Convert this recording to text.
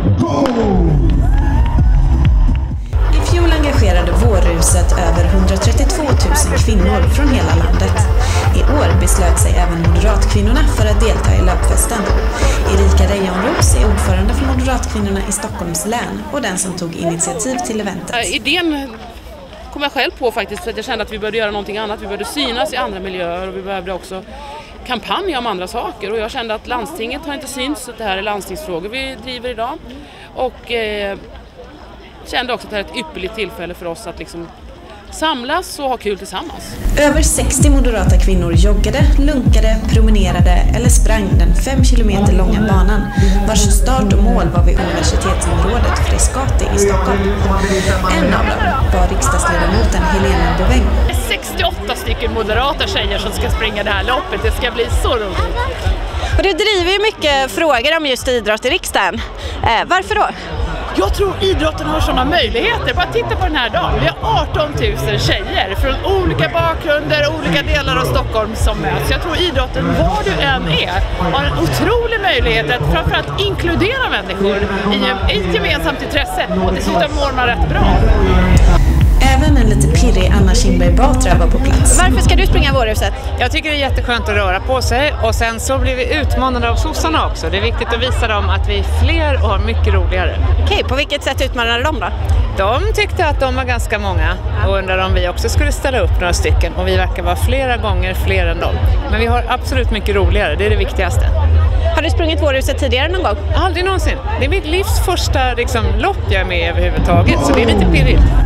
I fjol engagerade Vårruset över 132 000 kvinnor från hela landet. I år beslöt sig även moderatkvinnorna för att delta i löpfesten. Erika Rejonroos är ordförande för moderatkvinnorna i Stockholms län och den som tog initiativ till eventet. Idén kom jag själv på faktiskt för att jag kände att vi började göra någonting annat. Vi började synas i andra miljöer och vi behövde också kampanja om andra saker. Och jag kände att landstinget har inte synts, att det här är landstingsfrågor vi driver idag. Och kände också att det här är ett ypperligt tillfälle för oss att liksom samlas och ha kul tillsammans. Över 60 moderata kvinnor joggade, lunkade, promenerade eller sprang den 5 kilometer långa banan vars start och mål var vid universitetsområdet Frescati i Stockholm. En av dem var riksdagsledamoten Helena Bouveng. 68 stycken moderata tjejer som ska springa det här loppet. Det ska bli så roligt. Och du driver ju mycket frågor om just idrott i riksdagen. Varför då? Jag tror idrotten har sådana möjligheter. Bara titta på den här dagen. Vi har 18 000 tjejer från olika bakgrunder, olika delar av Stockholm som möts. Jag tror idrotten, var du än är, har en otrolig möjlighet att framförallt inkludera människor i ett gemensamt intresse. Och dessutom mår man rätt bra. Även en lite pirrig Anna Kinberg Batra var på plats. Varför ska du springa Vårruset? Jag tycker det är jätteskönt att röra på sig och sen så blir vi utmanade av sossarna också. Det är viktigt att visa dem att vi är fler och har mycket roligare. Okej, på vilket sätt utmanade de då? De tyckte att de var ganska många och undrade om vi också skulle ställa upp några stycken och vi verkar vara flera gånger fler än dem. Men vi har absolut mycket roligare, det är det viktigaste. Har du sprungit Vårruset tidigare någon gång? Aldrig någonsin. Det är mitt livs första lopp jag är med överhuvudtaget så det är lite pirrigt.